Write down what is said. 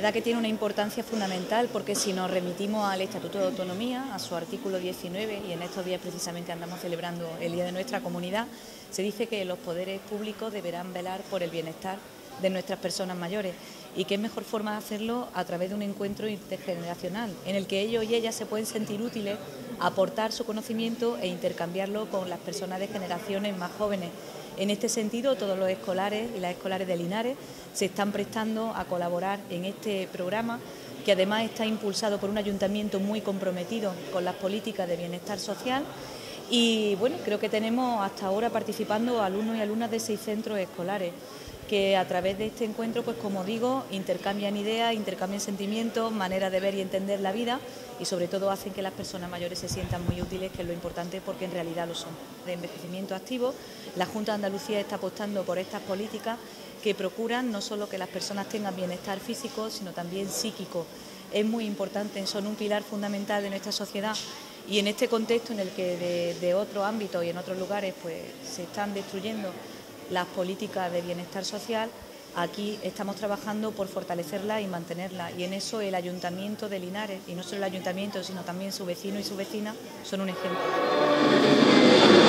verdad que tiene una importancia fundamental, porque si nos remitimos al Estatuto de Autonomía, a su artículo 19, y en estos días precisamente andamos celebrando el Día de nuestra comunidad, se dice que los poderes públicos deberán velar por el bienestar de nuestras personas mayores, y qué mejor forma de hacerlo a través de un encuentro intergeneracional en el que ellos y ellas se pueden sentir útiles, aportar su conocimiento e intercambiarlo con las personas de generaciones más jóvenes. En este sentido, todos los escolares y las escolares de Linares se están prestando a colaborar en este programa, que además está impulsado por un ayuntamiento muy comprometido con las políticas de bienestar social. Y bueno, creo que tenemos hasta ahora participando alumnos y alumnas de 6 centros escolares, que a través de este encuentro, pues como digo, intercambian ideas, intercambian sentimientos, maneras de ver y entender la vida, y sobre todo hacen que las personas mayores se sientan muy útiles, que es lo importante, porque en realidad lo son. De envejecimiento activo, la Junta de Andalucía está apostando por estas políticas que procuran no solo que las personas tengan bienestar físico, sino también psíquico. Es muy importante, son un pilar fundamental de nuestra sociedad, y en este contexto en el que de otros ámbitos y en otros lugares pues se están destruyendo las políticas de bienestar social, aquí estamos trabajando por fortalecerlas y mantenerlas, y en eso el Ayuntamiento de Linares, y no solo el Ayuntamiento, sino también su vecino y su vecina, son un ejemplo.